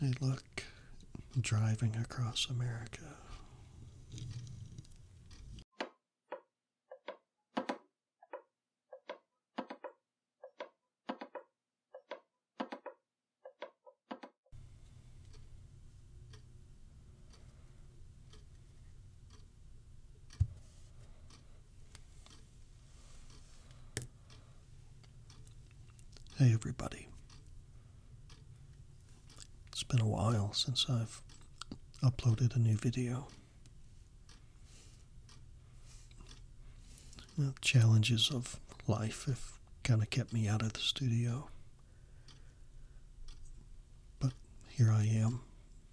Hey, look, driving across America. Hey, everybody. It's been a while since I've uploaded a new video. The challenges of life have kind of kept me out of the studio. But here I am,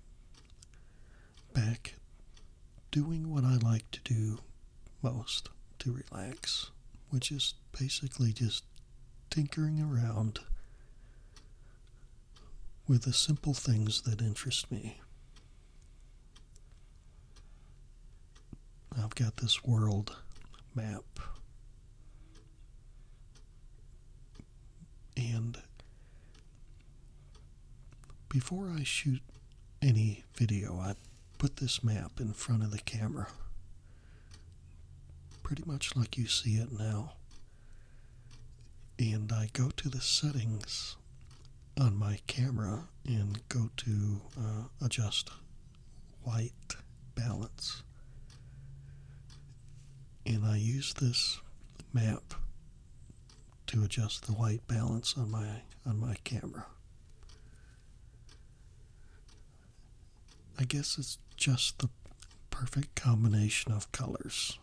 back doing what I like to do most to relax, which is basically just tinkering around with the simple things that interest me. I've got this world map, and before I shoot any video, I put this map in front of the camera, pretty much like you see it now. And I go to the settings on my camera and go to adjust white balance. And I use this map to adjust the white balance on my camera. I guess it's just the perfect combination of colors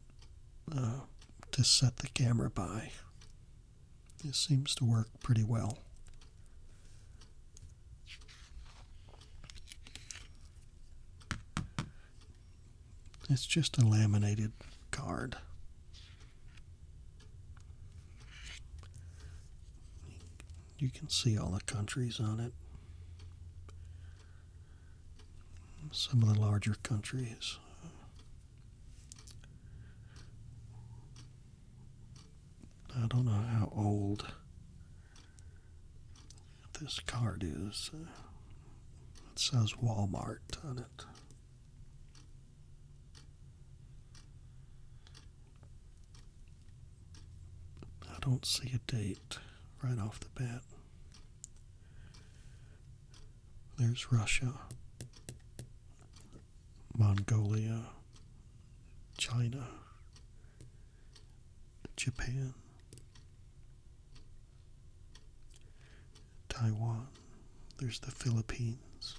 to set the camera by. It seems to work pretty well. It's just a laminated card. You can see all the countries on it. Some of the larger countries. I don't know how old this card is. It says Walmart on it. I don't see a date right off the bat. There's Russia, Mongolia, China, Japan, Taiwan. There's the Philippines.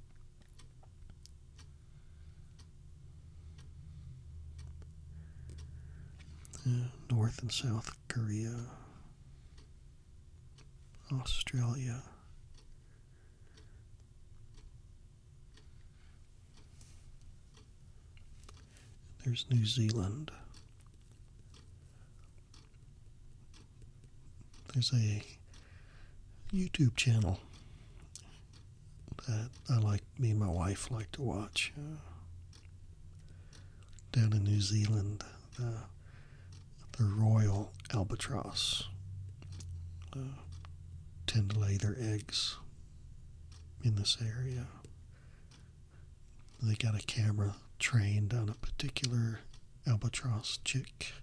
North and South Korea, Australia, there's New Zealand. There's a YouTube channel that me and my wife like to watch. Down in New Zealand, the royal albatross tend to lay their eggs in this area. They got a camera trained on a particular albatross chick.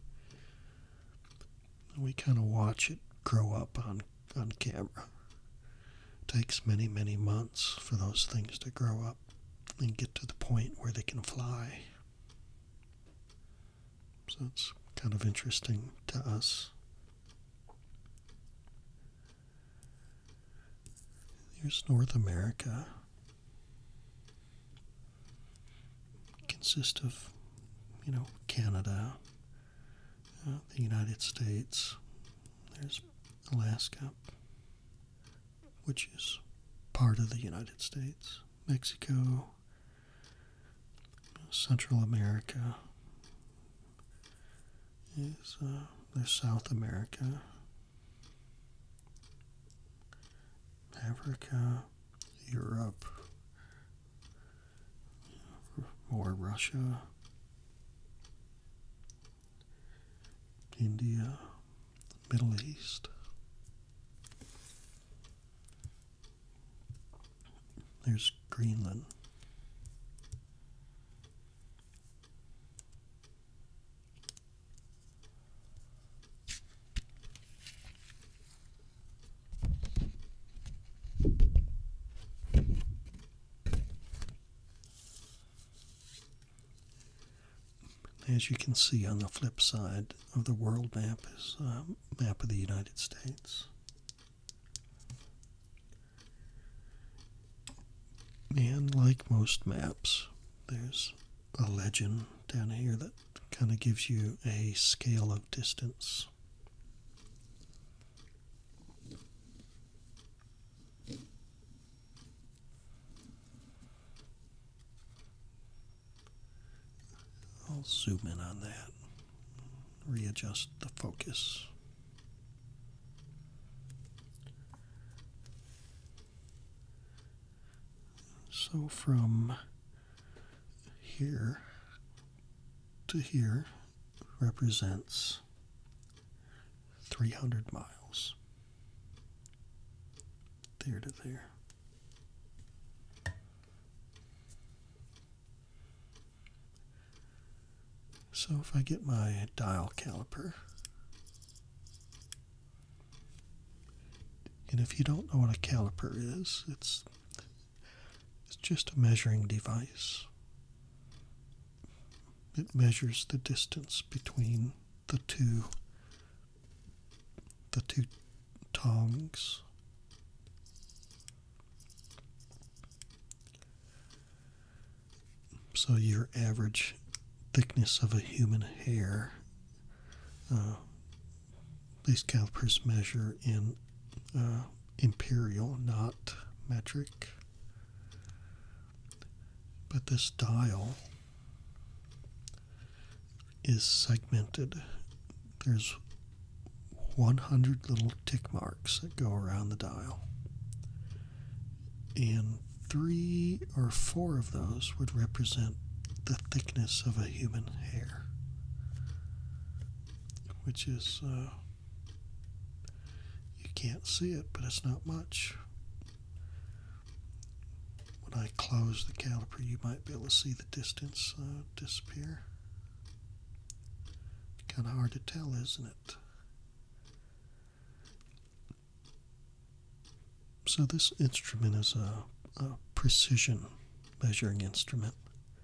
We kind of watch it grow up on camera. It takes many, many months for those things to grow up and get to the point where they can fly. So it's kind of interesting to us. Here's North America. It consists of, Canada, the United States. There's Alaska, which is part of the United States. Mexico, Central America. There's South America, Africa, Europe, more Russia, India, Middle East. There's Greenland. As you can see on the flip side of the world map is a map of the United States. And like most maps, there's a legend down here that kind of gives you a scale of distance. I'll zoom in on that, readjust the focus. So from here to here represents 300 miles. There to there. So if I get my dial caliper, and if you don't know what a caliper is, it's just a measuring device. It measures the distance between the two tongs. So your average thickness of a human hair, these calipers measure in imperial, not metric. But this dial is segmented. There's 100 little tick marks that go around the dial. And 3 or 4 of those would represent the thickness of a human hair, which is, you can't see it, but it's not much. When I close the caliper, you might be able to see the distance disappear. Kind of hard to tell, isn't it? So this instrument is a precision measuring instrument.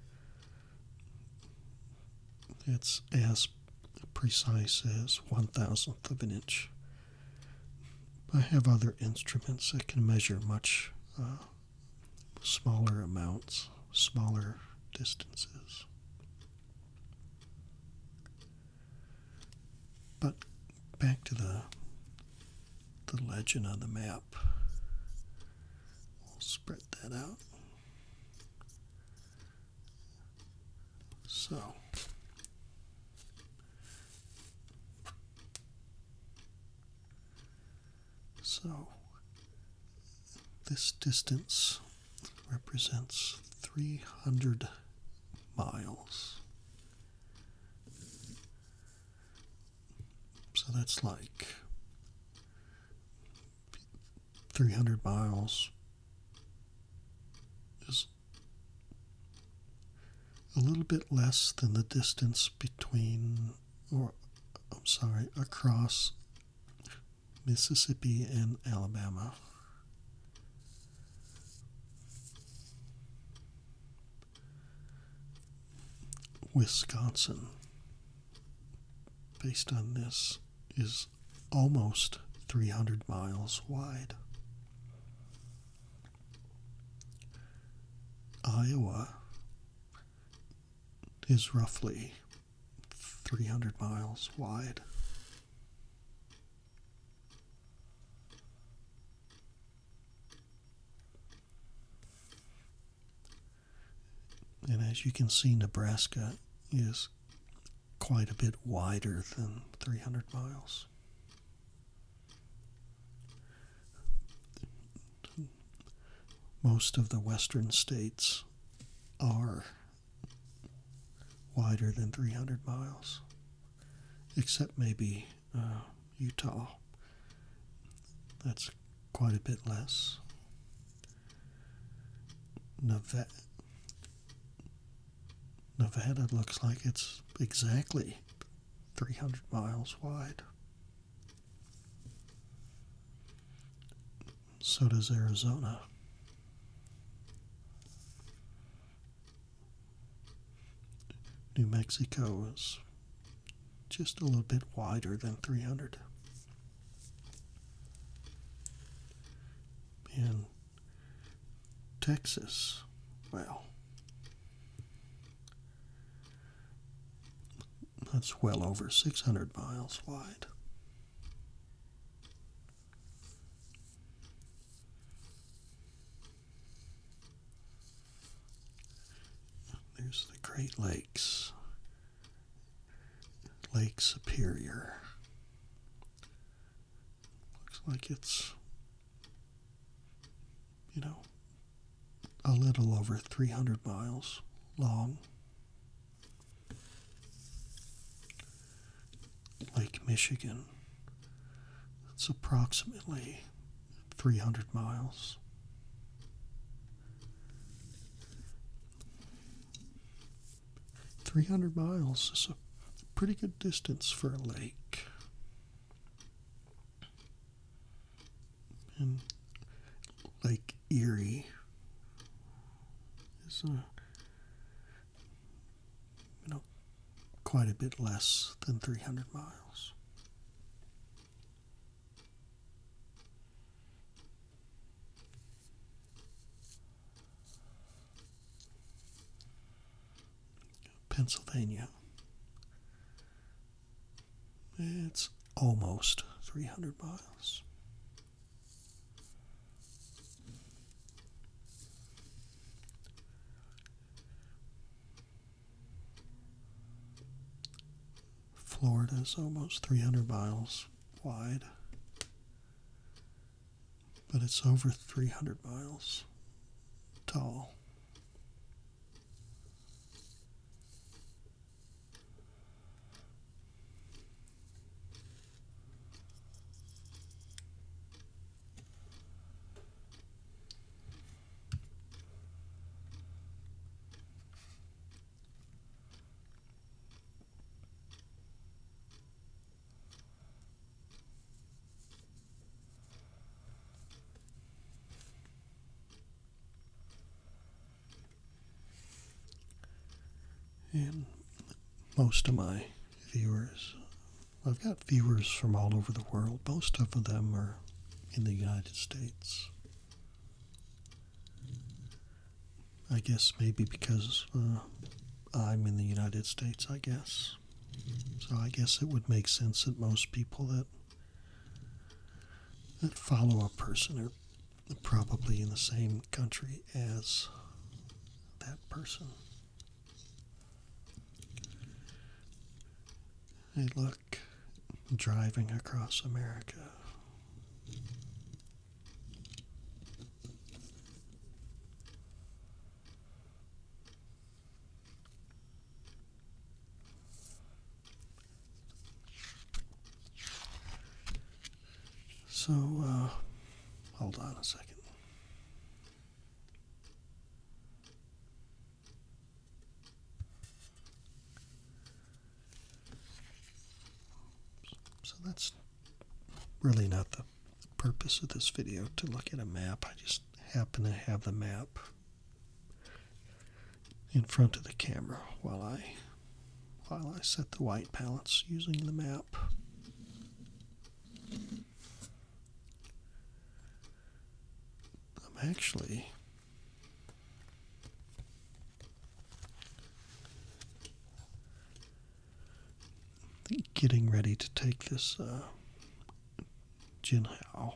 It's as precise as 1/1000th of an inch. I have other instruments that can measure much smaller amounts, smaller distances. But back to the legend on the map. We'll spread that out. So this distance represents 300 miles. So that's like 300 miles is a little bit less than the distance between, across Mississippi and Alabama. Wisconsin, based on this, is almost 300 miles wide. Iowa is roughly 300 miles wide. And as you can see, Nebraska is quite a bit wider than 300 miles. Most of the western states are wider than 300 miles, except maybe Utah. That's quite a bit less. Nevada looks like it's exactly 300 miles wide. So does Arizona. New Mexico is just a little bit wider than 300. And Texas, well, that's well over 600 miles wide. There's the Great Lakes, Lake Superior. Looks like it's, a little over 300 miles long. Lake Michigan, it's approximately 300 miles. "300 miles is a pretty good distance for a lake." And Lake Erie is quite a bit less than 300 miles. Pennsylvania, it's almost 300 miles. Florida is almost 300 miles wide, but it's over 300 miles tall. And most of my viewers, I've got viewers from all over the world. Most of them are in the United States. I guess maybe because I'm in the United States, I guess. So I guess it would make sense that most people that follow a person are probably in the same country as that person. Hey, look, driving across America. So, hold on a second. So that's really not the purpose of this video, to look at a map. I just happen to have the map in front of the camera while I set the white balance using the map. I'm actually getting ready to take this Jinhao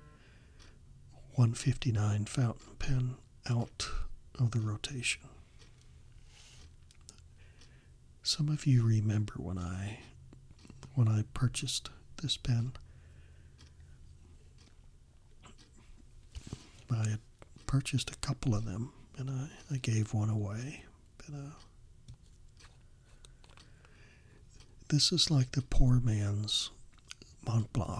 159 fountain pen out of the rotation. Some of you remember when I purchased this pen, I had purchased a couple of them, and I gave one away. But this is like the poor man's Mont Blanc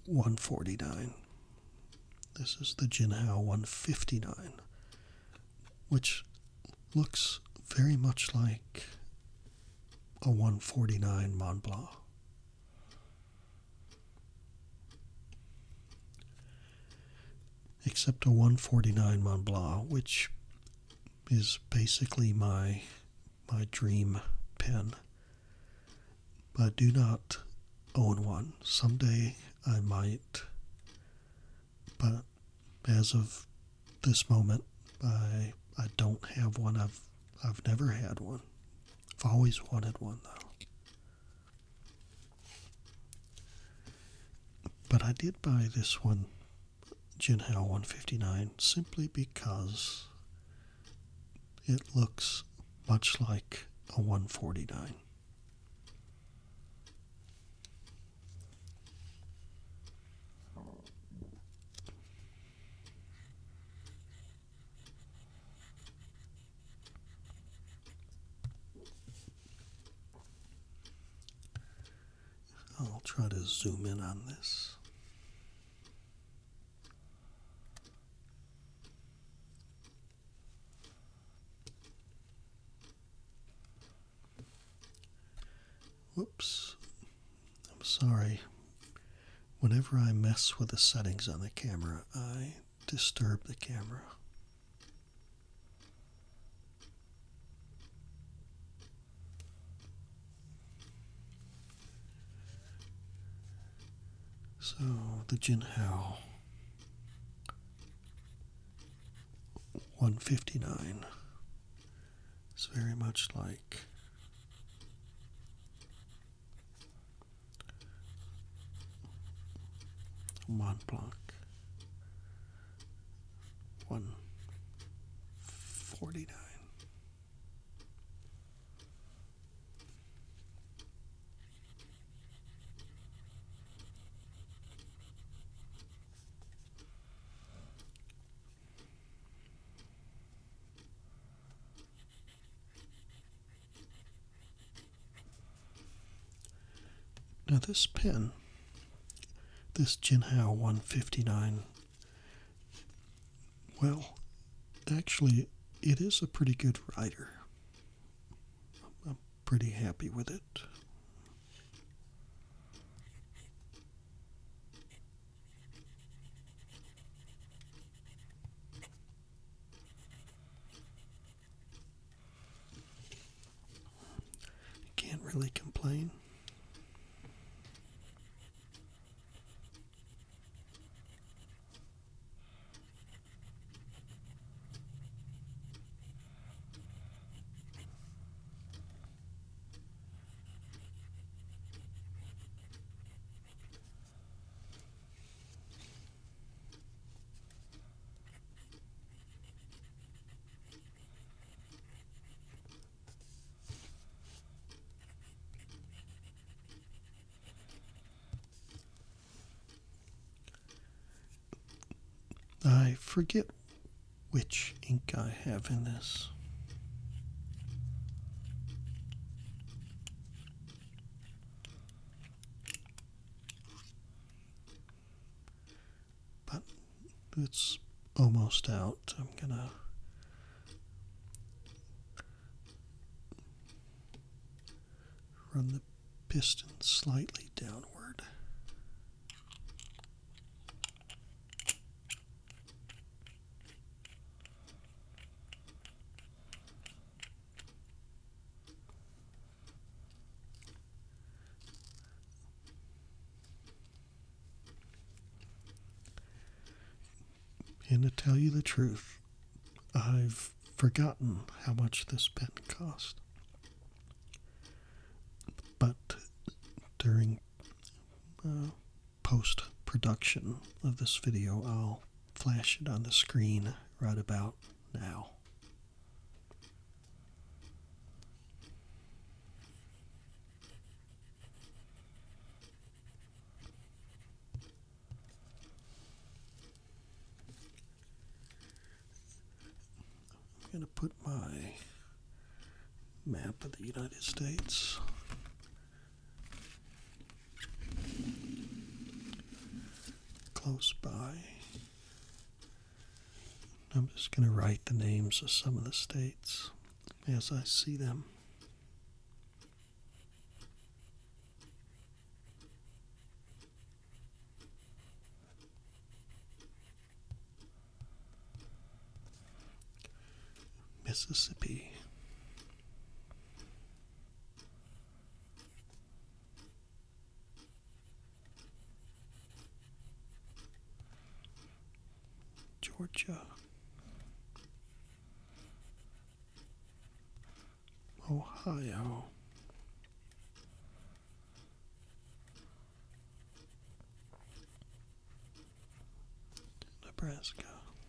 149. This is the Jinhao 159. which looks very much like a 149 Mont Blanc. Except a 149 Mont Blanc, which is basically my dream pen. But I do not own one. Someday I might, but as of this moment, I don't have one. I've never had one. I've always wanted one though. But I did buy this one, Jinhao 159, simply because it looks much like a 149. I'll try to zoom in on this. Whoops. I'm sorry. Whenever I mess with the settings on the camera, I disturb the camera. So, the Jinhao 159 is very much like Mont Blanc 149. Now this pen, this Jinhao 159, well, actually, it is a pretty good writer. I'm pretty happy with it. Can't really complain. I forget which ink I have in this. But it's almost out. I'm gonna run the piston slightly downward. And to tell you the truth, I've forgotten how much this pen cost. But during post-production of this video, I'll flash it on the screen right about now. I'm going to put my map of the United States close by. I'm just going to write the names of some of the states as I see them. Mississippi, Georgia, Ohio, Nebraska,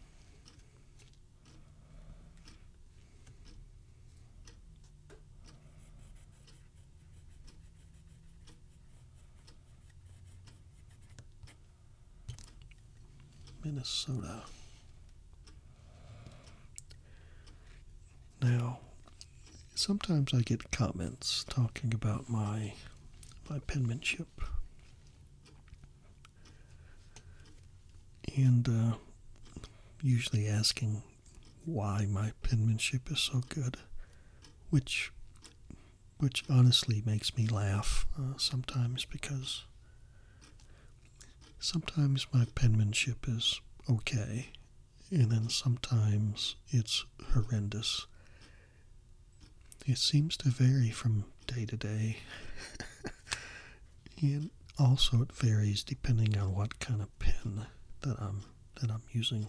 Minnesota. Now, sometimes I get comments talking about my penmanship, and usually asking why my penmanship is so good, which honestly makes me laugh sometimes, because sometimes my penmanship is okay, and then sometimes it's horrendous. It seems to vary from day to day, and also it varies depending on what kind of pen that I'm using.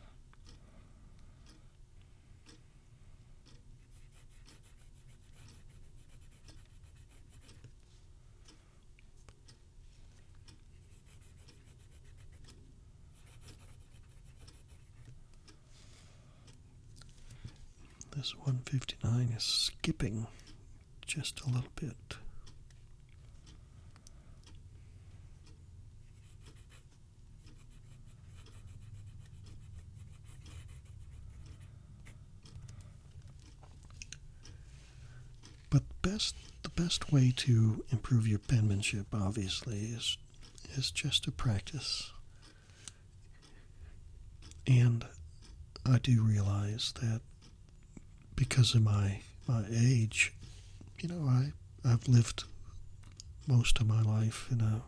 This 159 is skipping just a little bit. But the best way to improve your penmanship, obviously, is just to practice. And I do realize that because of my age, I've lived most of my life in a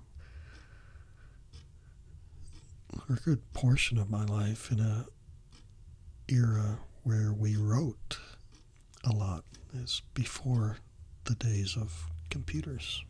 good portion of my life in a era where we wrote a lot. It's before the days of computers.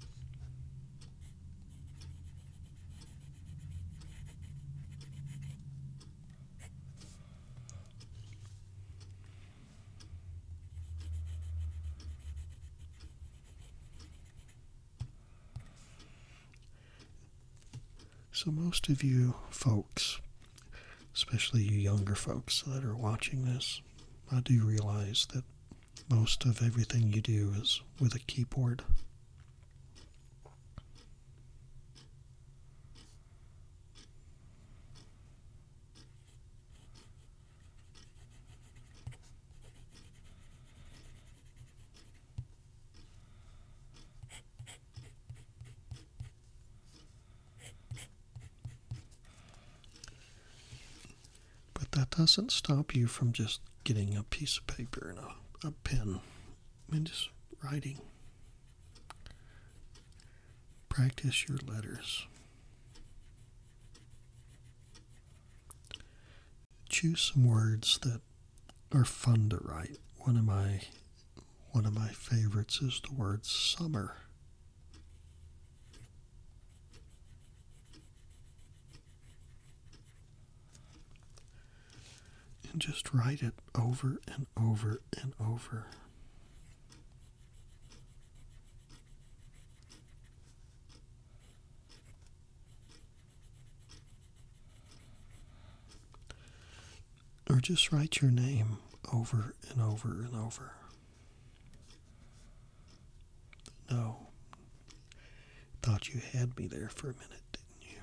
So most of you folks, especially you younger folks that are watching this, I do realize that most of everything you do is with a keyboard. But that doesn't stop you from just getting a piece of paper and a pen and just writing. Practice your letters. Choose some words that are fun to write. One of my favorites is the word summer. And just write it over and over and over. Or just write your name over and over and over. No. Thought you had me there for a minute, didn't you?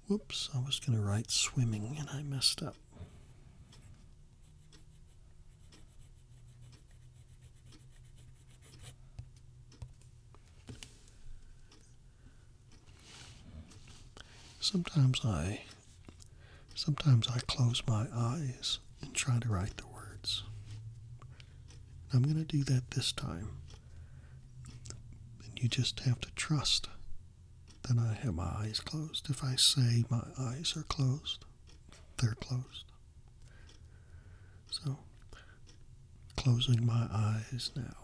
Whoops, I was going to write swimming and I messed up. Sometimes I close my eyes and try to write the words. I'm going to do that this time. And you just have to trust that I have my eyes closed. If I say my eyes are closed, they're closed. So, closing my eyes now.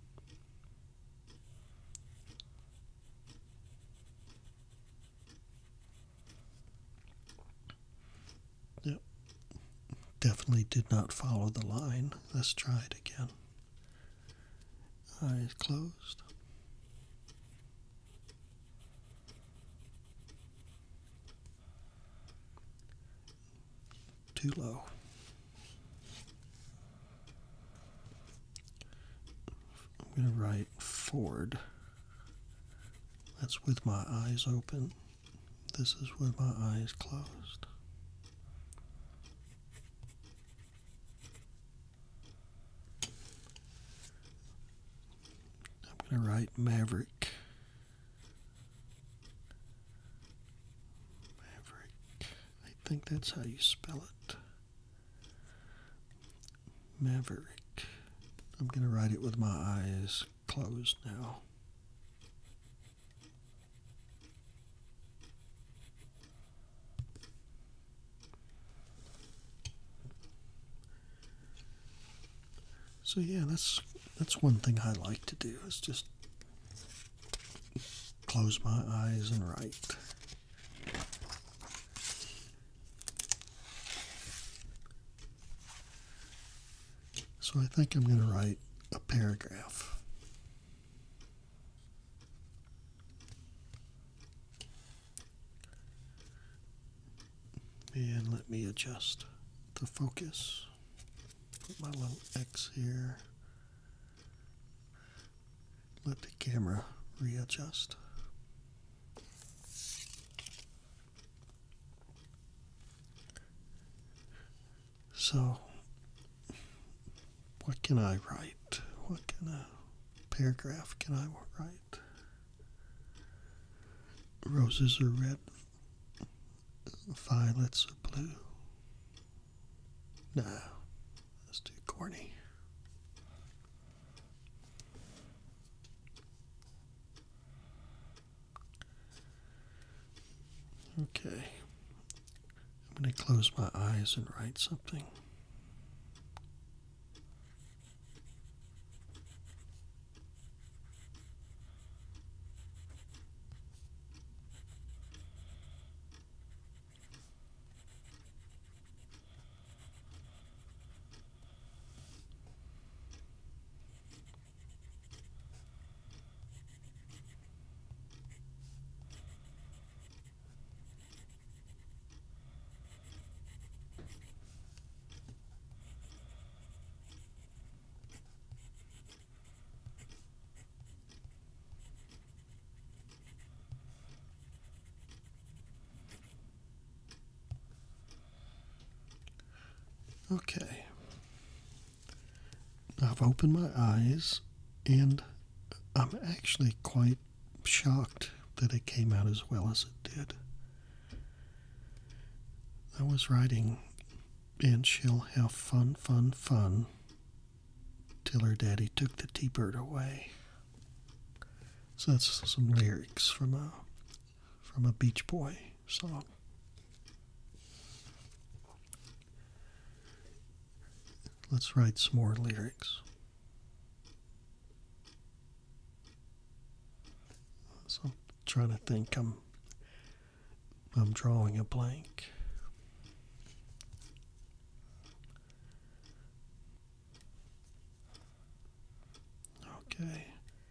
Yep. Definitely did not follow the line. Let's try it again. Eyes closed. Too low. I'm going to write Ford. That's with my eyes open. This is with my eyes closed. I'm going to write Maverick. Maverick. I think that's how you spell it. Maverick. I'm going to write it with my eyes closed now. So yeah, that's one thing I like to do, is just close my eyes and write. So I think I'm going to write a paragraph. And let me adjust the focus. Put my little X here. Let the camera readjust. So, what can I write? What kind of paragraph can I write? Roses are red, violets are blue. Nah, that's too corny. Okay, I'm going to close my eyes and write something. Okay, I've opened my eyes and I'm actually quite shocked that it came out as well as it did. I was writing, and she'll have fun, fun, fun till her daddy took the T-bird away. So that's some lyrics from a Beach Boy song. Let's write some more lyrics. So I'm trying to think. I'm drawing a blank. Okay.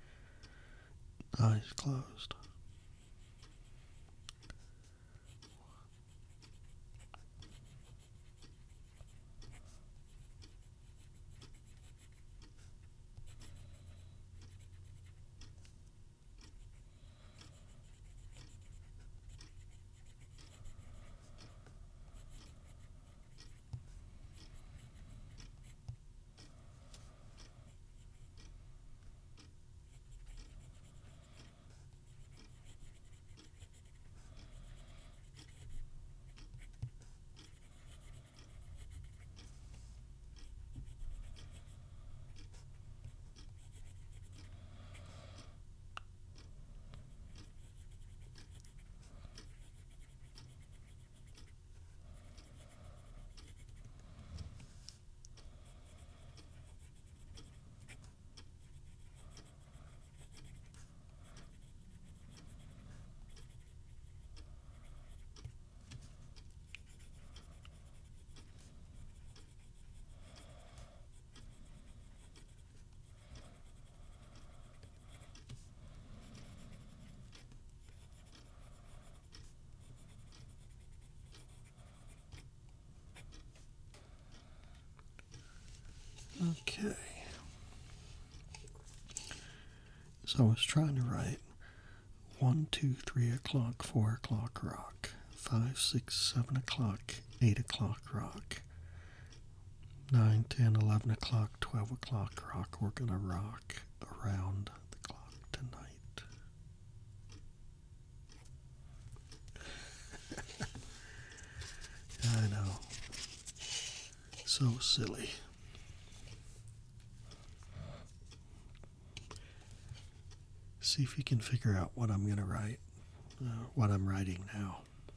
Eyes closed. So I was trying to write 1, 2, 3 o'clock, 4 o'clock rock, 5, 6, 7 o'clock, 8 o'clock rock, 9, 10, 11 o'clock, 12 o'clock rock. We're going to rock around the clock tonight. I know. So silly. See if you can figure out what I'm going to write, what I'm writing now.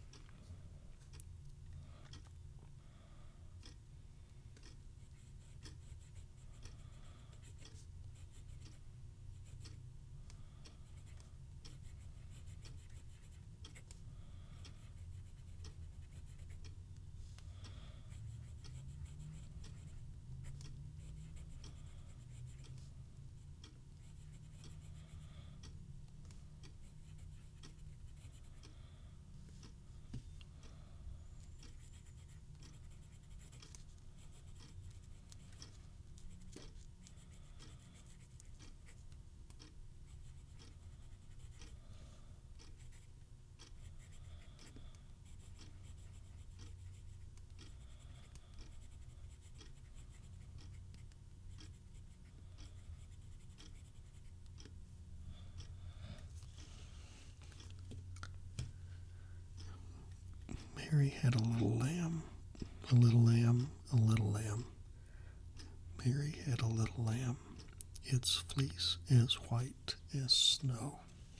Mary had a little lamb, a little lamb, a little lamb. Mary had a little lamb, its fleece as white as snow.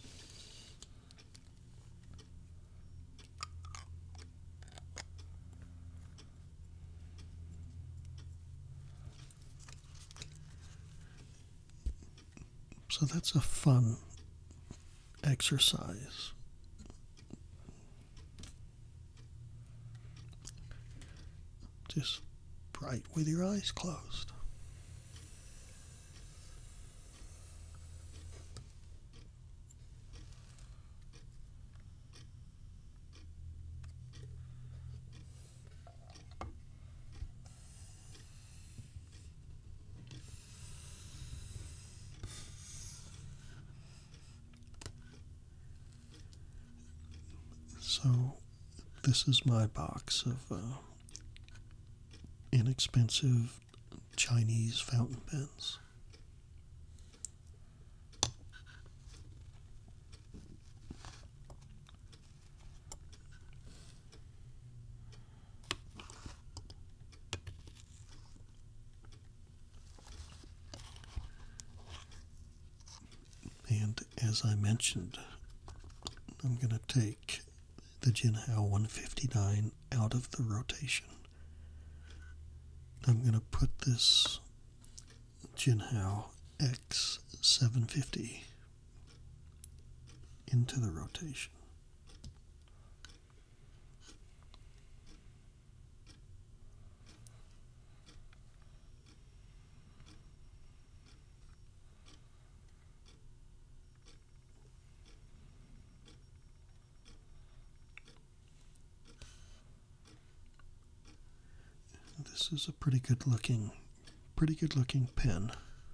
So that's a fun exercise. Just write with your eyes closed. So this is my box of inexpensive Chinese fountain pens. And as I mentioned, I'm going to take the Jinhao 159 out of the rotation. I'm going to put this Jinhao X750 into the rotation. This is a pretty good looking pen.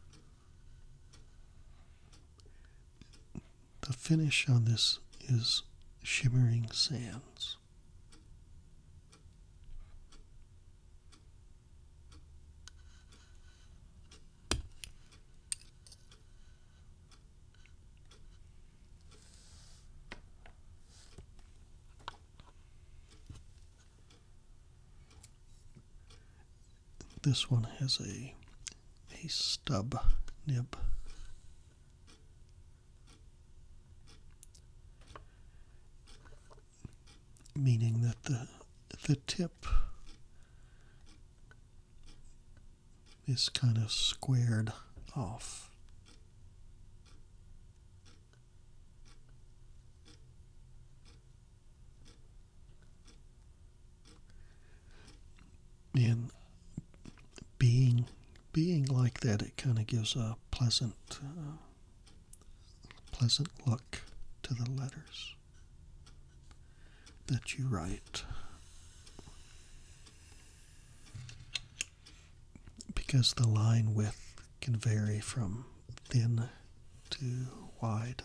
The finish on this is shimmering sands. This one has a stub nib. Meaning that the tip is kind of squared off. And being like that, it kind of gives a pleasant look to the letters that you write, because the line width can vary from thin to wide.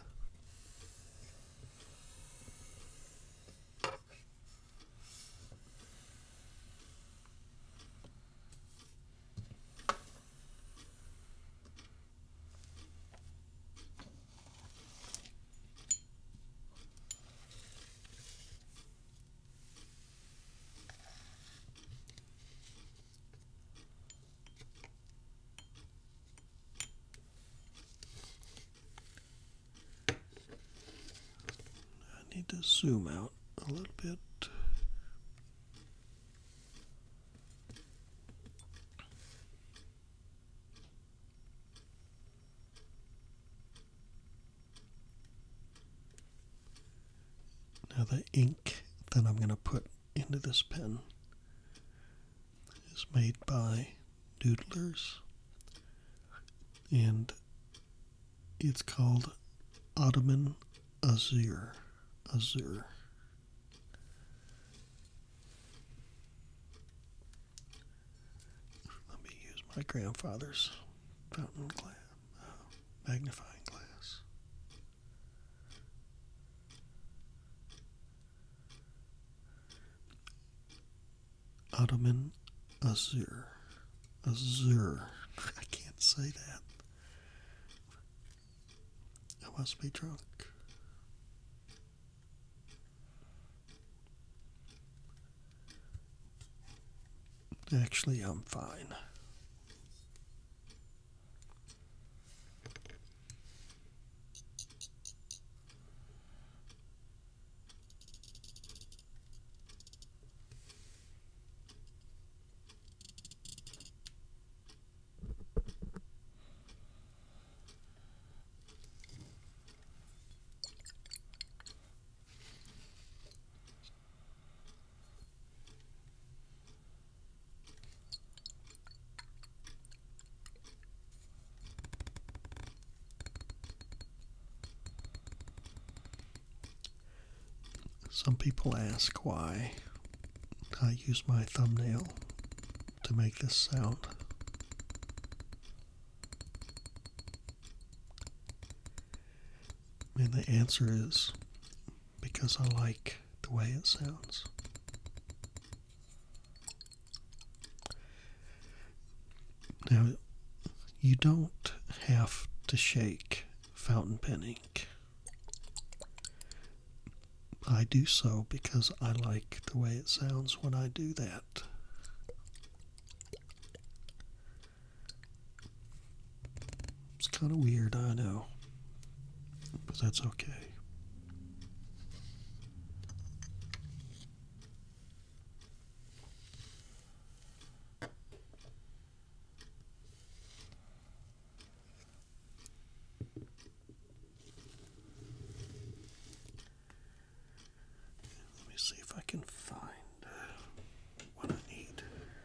Need to zoom out a little bit. Now the ink that I'm going to put into this pen is made by Noodlers, and it's called Ottomon Azure. Azure. Let me use my grandfather's fountain glass, magnifying glass. Ottomon Azure. Azure. I can't say that. I must be drunk. Actually, I'm fine. Some people ask why I use my thumbnail to make this sound. And the answer is because I like the way it sounds. Now, you don't have to shake fountain pen ink. I do so because I like the way it sounds when I do that. It's kind of weird, I know, but that's okay. See if I can find what I need.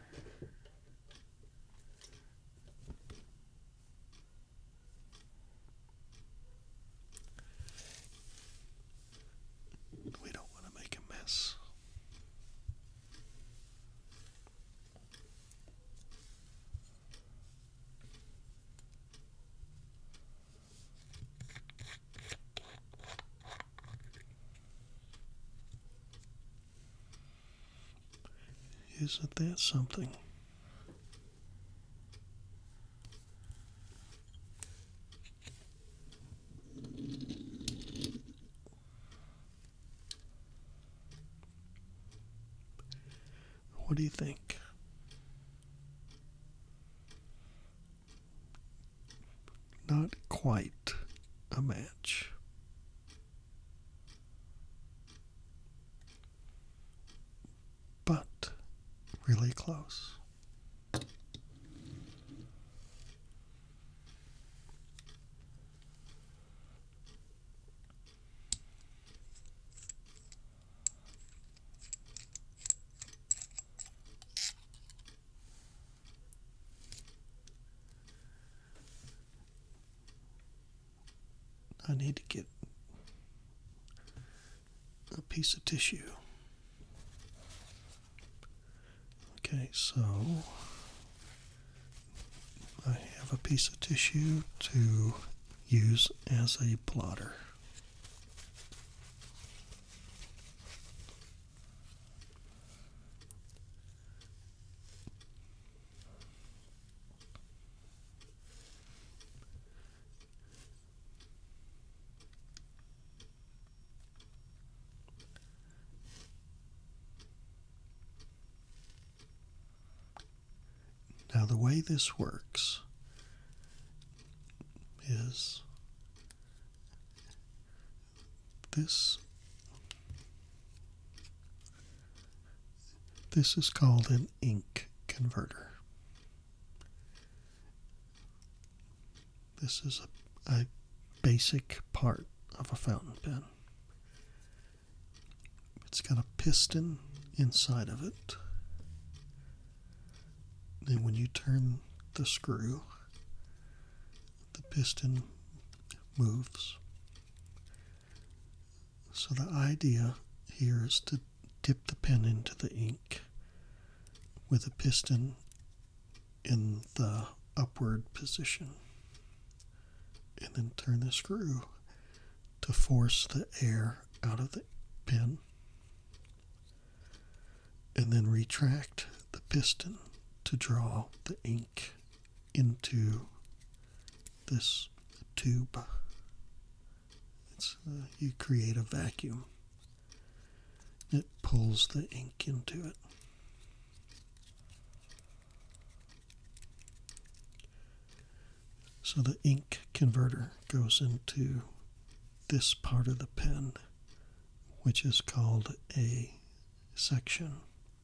We don't want to make a mess. Isn't that something? What do you think? Not quite a match. But really close. I need to get a piece of tissue. Okay, so I have a piece of tissue to use as a blotter. Now the way this works is this is called an ink converter. This is a basic part of a fountain pen. It's got a piston inside of it. And when you turn the screw, the piston moves. So the idea here is to dip the pen into the ink with a piston in the upward position, and then turn the screw to force the air out of the pen, and then retract the piston to draw the ink into this tube. You create a vacuum. It pulls the ink into it. So the ink converter goes into this part of the pen, which is called a section.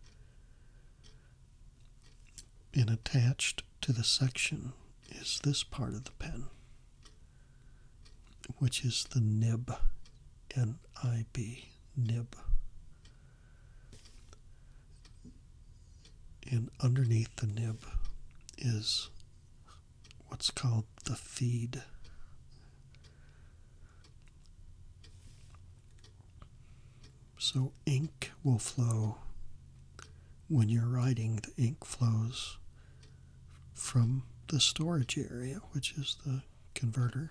And attached to the section is this part of the pen, which is the nib, N-I-B, nib. And underneath the nib is what's called the feed. So ink will flow when you're writing. The ink flows from the storage area, which is the converter,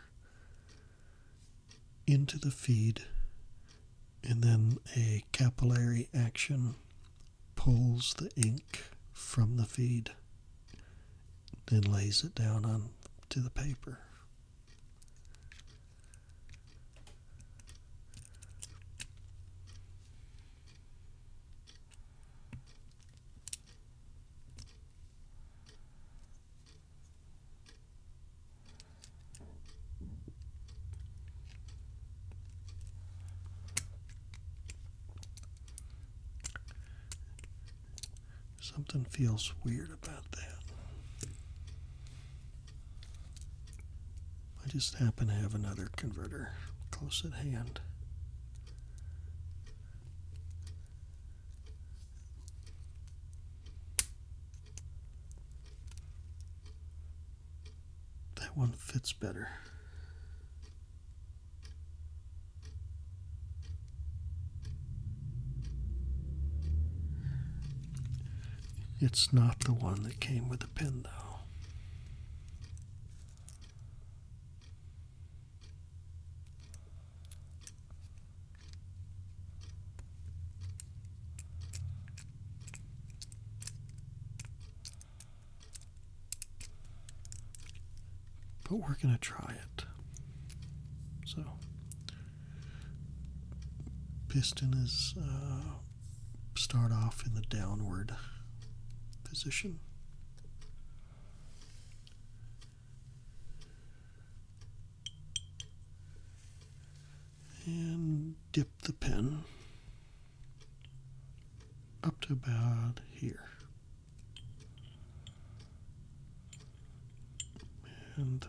into the feed, and then a capillary action pulls the ink from the feed, then lays it down onto the paper. Something feels weird about that. I just happen to have another converter close at hand. That one fits better. It's not the one that came with the pen, though. But we're going to try it. So, piston is start off in the downward position. And dip the pen up to about here. And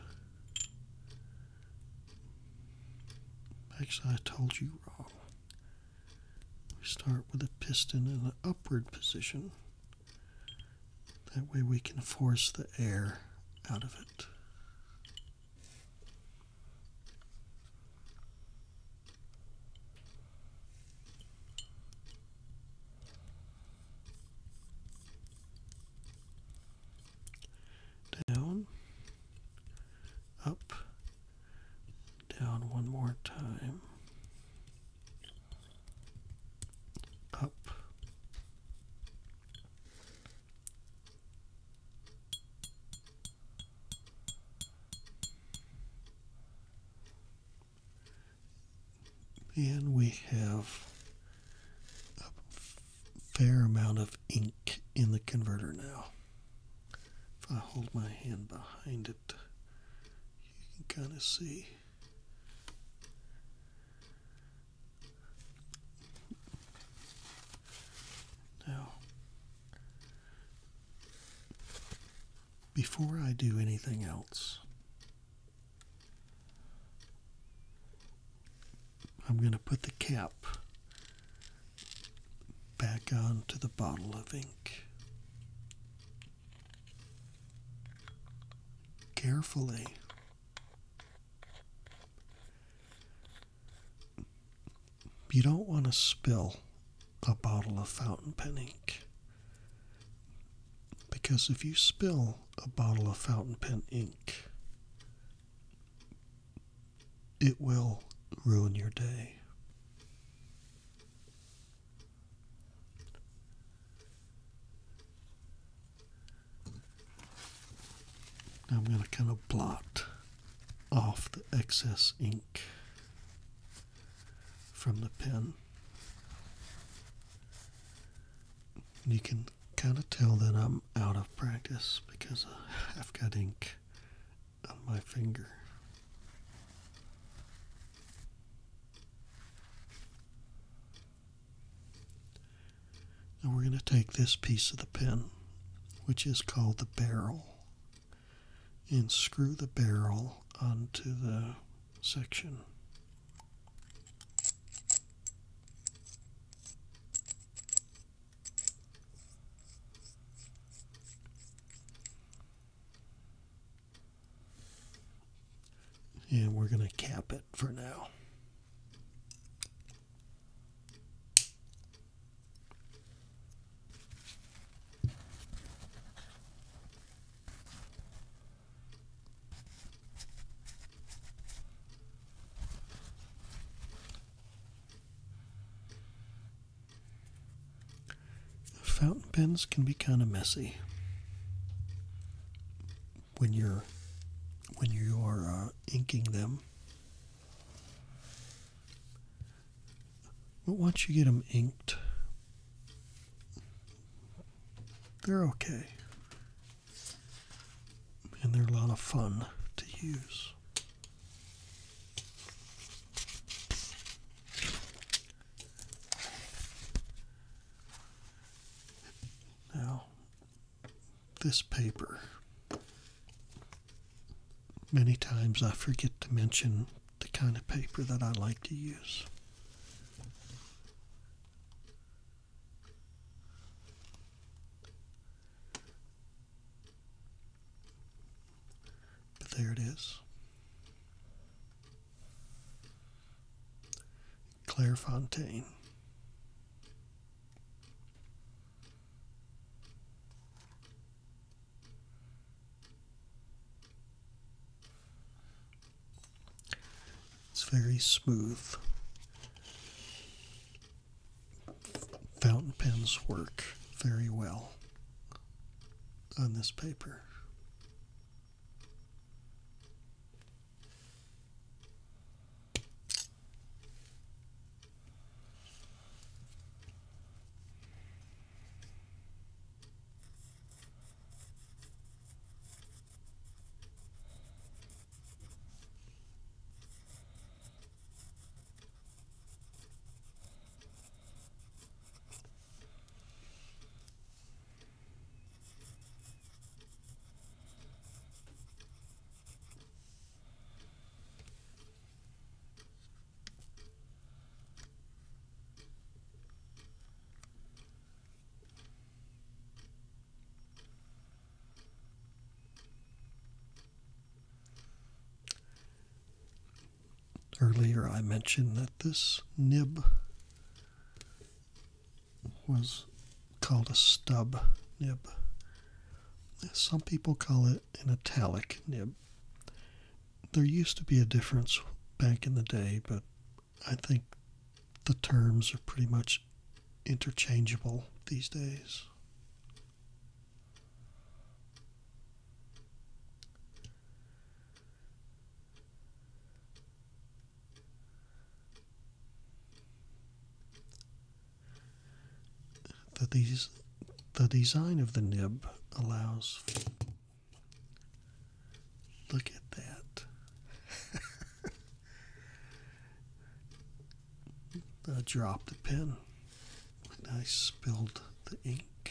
actually, I told you wrong. We start with a piston in an upward position. That way we can force the air out of it. Down, up, And we have a fair amount of ink in the converter now. If I hold my hand behind it, you can kind of see. Now, before I do anything else, I'm going to put the cap back onto the bottle of ink. Carefully. You don't want to spill a bottle of fountain pen ink, because if you spill a bottle of fountain pen ink, it will ruin your day. Now I'm going to kind of blot off the excess ink from the pen. You can kind of tell that I'm out of practice because I've got ink on my finger. Now we're going to take this piece of the pen, which is called the barrel, and screw the barrel onto the section. And we're going to cap it for now. Fountain pens can be kind of messy when you are inking them. But once you get them inked, they're okay. And they're a lot of fun to use. Now, this paper, many times I forget to mention the kind of paper that I like to use. But there it is. Clairefontaine. It's very smooth. Fountain pens work very well on this paper. Earlier I mentioned that this nib was called a stub nib. Some people call it an italic nib. There used to be a difference back in the day, but I think the terms are pretty much interchangeable these days. the design of the nib allows. Look at that. I dropped the pen and I spilled the ink.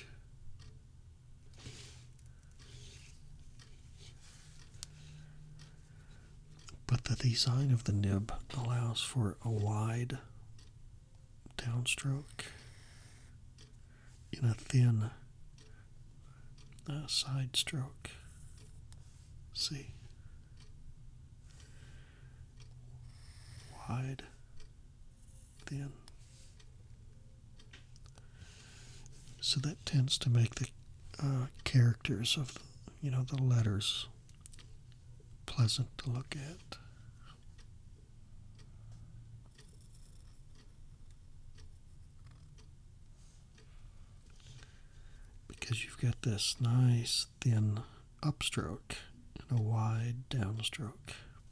But the design of the nib allows for a wide downstroke and a thin side stroke. See? Wide, thin. So that tends to make the characters of, the letters pleasant to look at. Because you've got this nice thin upstroke and a wide downstroke.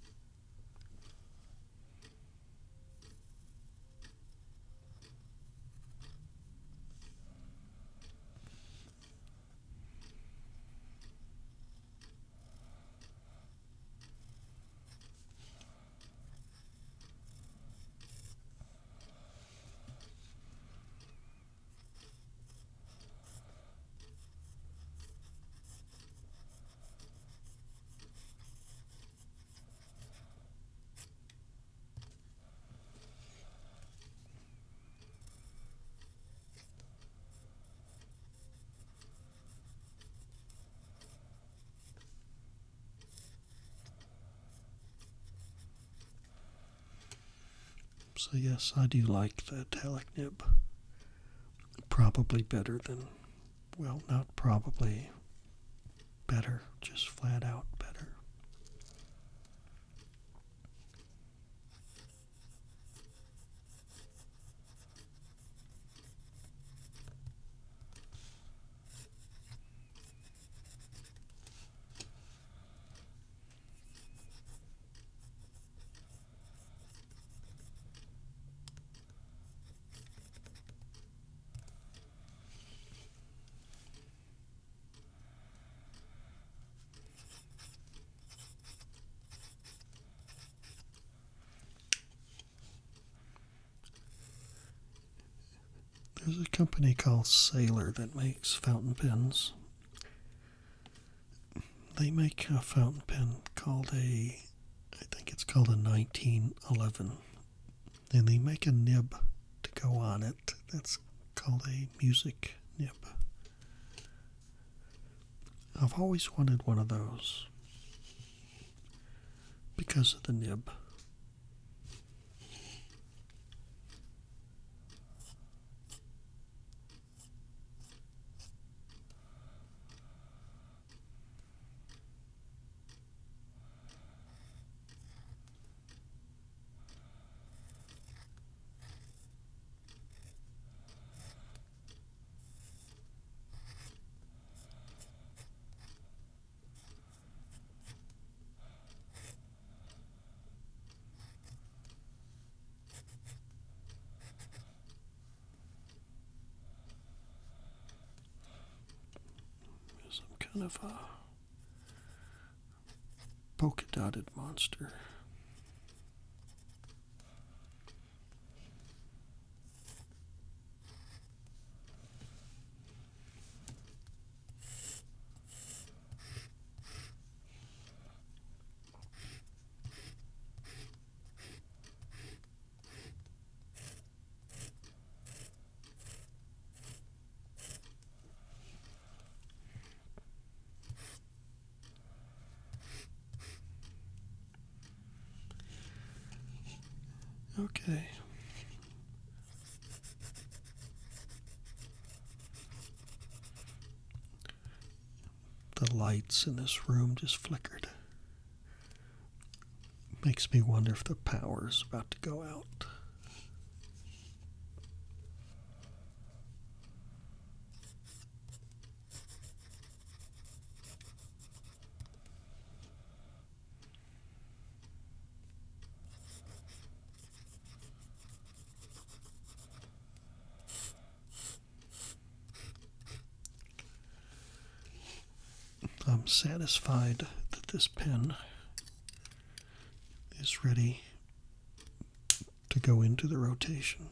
So yes, I do like the italic nib. Probably better than, well, not probably better, just flat out better. There's a company called Sailor that makes fountain pens. They make a fountain pen called I think it's called a 1911. And they make a nib to go on it. That's called a music nib. I've always wanted one of those because of the nib. Some kind of a polka dotted monster. Okay. The lights in this room just flickered. Makes me wonder if the power's about to go out. I'm satisfied that this pen is ready to go into the rotation.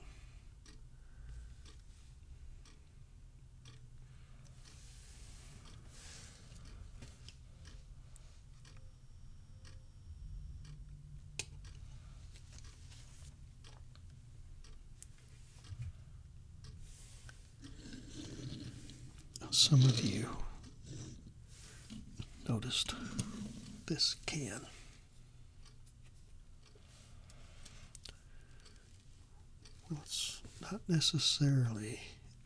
Some of you noticed this can. Well, it's not necessarily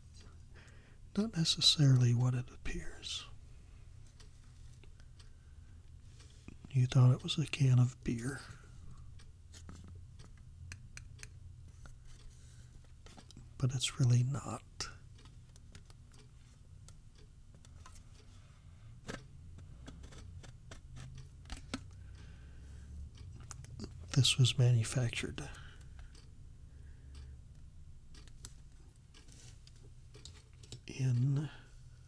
what it appears. You thought it was a can of beer. But it's really not. This was manufactured in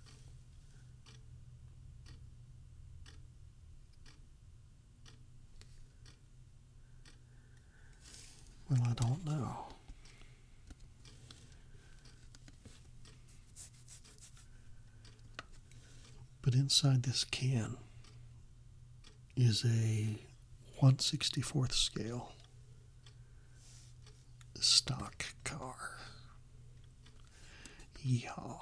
well, I don't know. But inside this can is a 1/64th scale stock car. Yeehaw.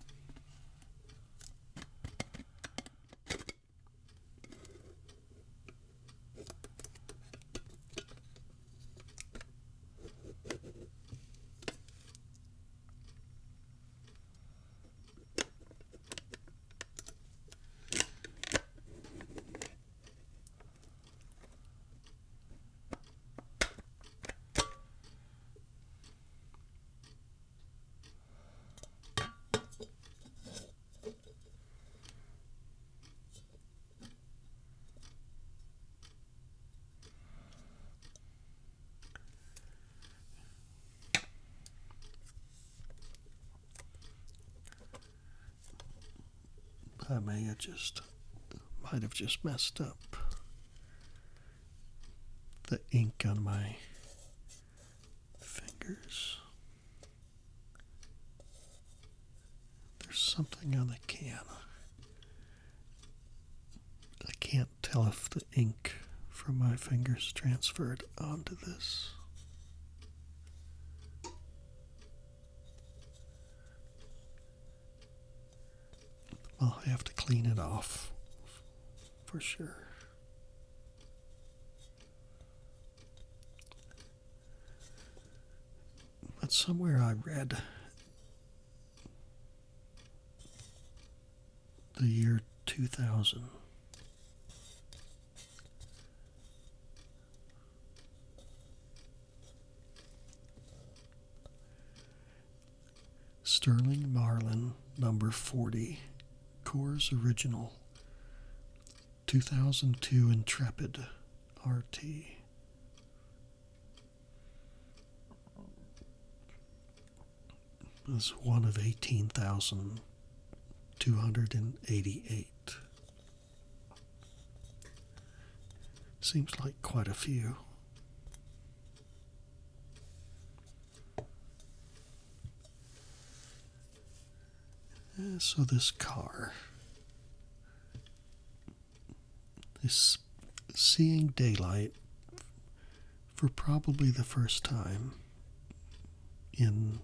I might have just messed up the ink on my fingers. There's something on the can. I can't tell if the ink from my fingers transferred onto this. I'll have to clean it off for sure. But somewhere I read the year 2000. Sterling Marlin number 40. Coors Original 2002 Intrepid RT. It was one of 18,288. Seems like quite a few. So this car is seeing daylight for probably the first time in,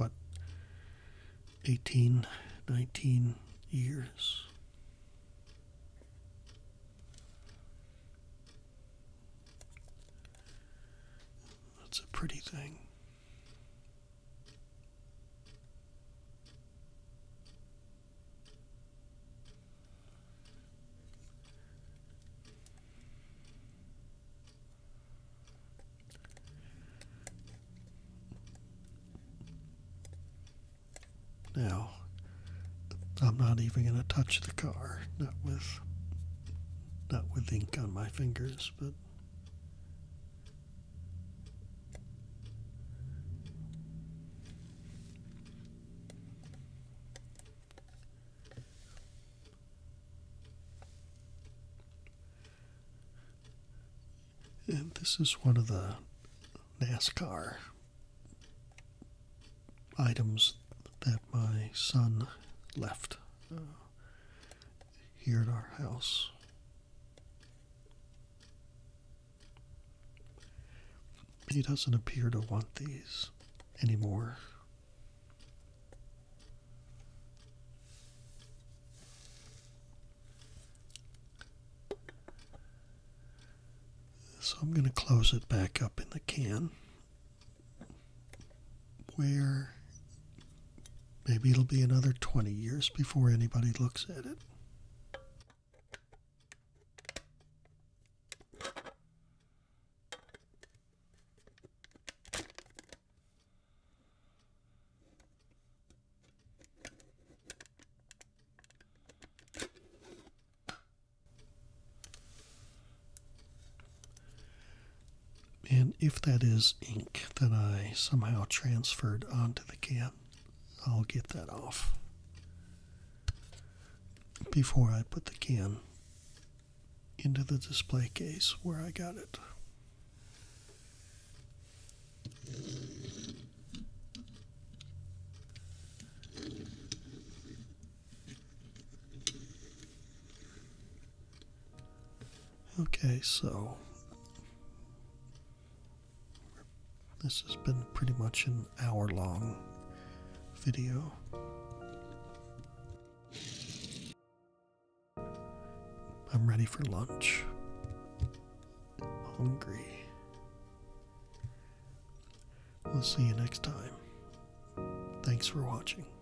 18, 19 years. That's a pretty thing. Now, I'm not even going to touch the car, not with ink on my fingers, but And this is one of the NASCAR items that my son left here at our house. He doesn't appear to want these anymore. So I'm going to close it back up in the can, where maybe it'll be another 20 years before anybody looks at it. And if that is ink that I somehow transferred onto the can, I'll get that off before I put the can into the display case where I got it. Okay, so this has been pretty much an hour-long video. I'm ready for lunch. Hungry. We'll see you next time. Thanks for watching.